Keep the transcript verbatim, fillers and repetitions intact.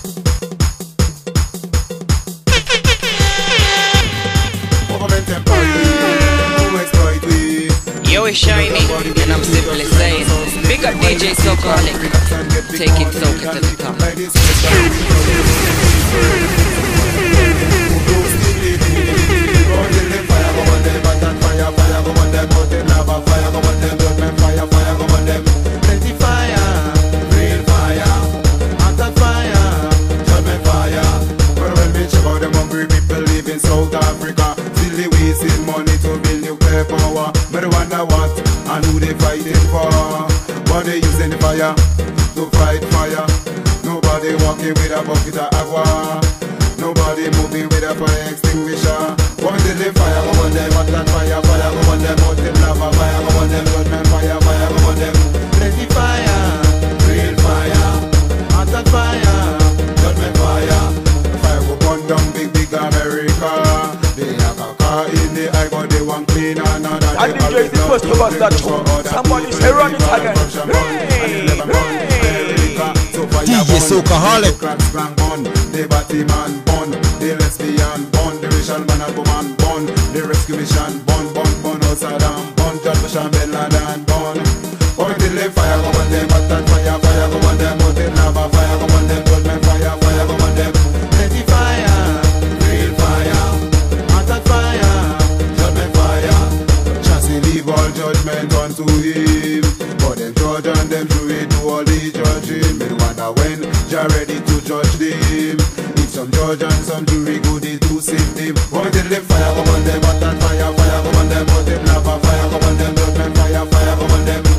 Yo, it's Shiny, and I'm simply saying, big up D J Soulcaholic, taking soca to the top. South Africa, still they wasting money to build nuclear power. But I wonder what and who they fighting for. But they using the fire to fight fire. Nobody walking with a bucket of agua. Nobody moving with a fire extinguisher. One till the fire go on them, what that fire, fire go on them, out them lava, fire go on them, judgment fire, fire go on them. Plenty fire, real fire, hot that fire, judgment fire. Fire go burn down big big America. They have a car in the eye, but they want clean another. And D J is the first to bust that tune. Somebody say run it again. Hey, hey. D J Soulcaholic. The Batman bun, the lesbian bun, the racial man and woman bun, the rescue mission bun, bun, bun, outside and bun, John Mission, Ben Laden bun. Point till the fire go on them, but that fire, fire go on them, out in lava, fire go on them, judgment fire, fire go on them. Plenty fire, real fire, hot that fire, judgment fire. Chassis leave all judgment unto him, but them judge and them jury do all the judging. Me wonder when you're ready to judge them. If some judge and some jury good is do same thing. Point till the fire go on them, but that fire, fire go on them, but them lava, fire go on them, judgment fire, fire go on them.